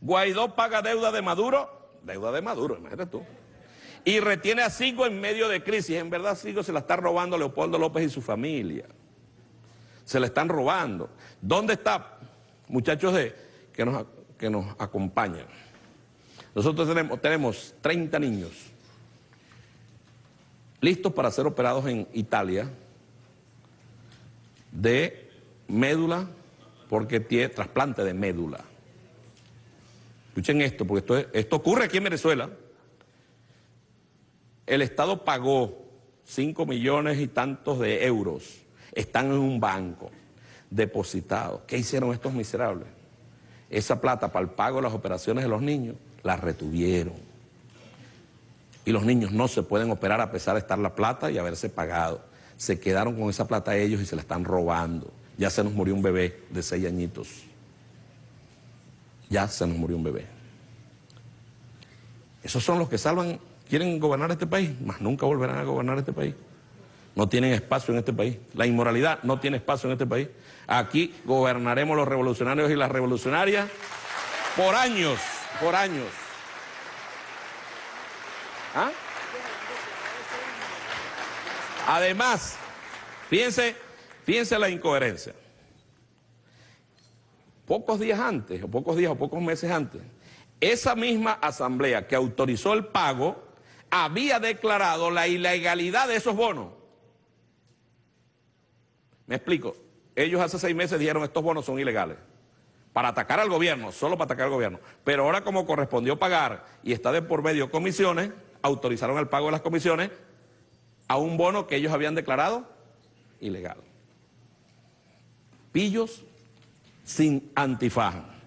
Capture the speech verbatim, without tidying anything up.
Guaidó paga deuda de Maduro, deuda de Maduro, imagínate tú. Y retiene a Sigo en medio de crisis. En verdad Sigo se la está robando a Leopoldo López y su familia. Se la están robando. ¿Dónde está, muchachos de, que, nos, que nos acompañan? Nosotros tenemos, tenemos treinta niños listos para ser operados en Italia de médula, porque tiene trasplante de médula. Escuchen esto, porque esto, esto ocurre aquí en Venezuela. El Estado pagó cinco millones y tantos de euros. Están en un banco, depositados. ¿Qué hicieron estos miserables? Esa plata para el pago de las operaciones de los niños, la retuvieron. Y los niños no se pueden operar a pesar de estar la plata y haberse pagado. Se quedaron con esa plata ellos y se la están robando. Ya se nos murió un bebé de seis añitos. Ya se nos murió un bebé. Esos son los que salvan, quieren gobernar este país, mas nunca volverán a gobernar este país. No tienen espacio en este país. La inmoralidad no tiene espacio en este país. Aquí gobernaremos los revolucionarios y las revolucionarias por años, por años. ¿Ah? Además, fíjense, fíjense la incoherencia. Pocos días antes, o pocos días o pocos meses antes, esa misma asamblea que autorizó el pago había declarado la ilegalidad de esos bonos. Me explico. Ellos hace seis meses dijeron estos bonos son ilegales. Para atacar al gobierno, solo para atacar al gobierno. Pero ahora como correspondió pagar y está de por medio comisiones, autorizaron el pago de las comisiones a un bono que ellos habían declarado ilegal. Pillos sin antifaz.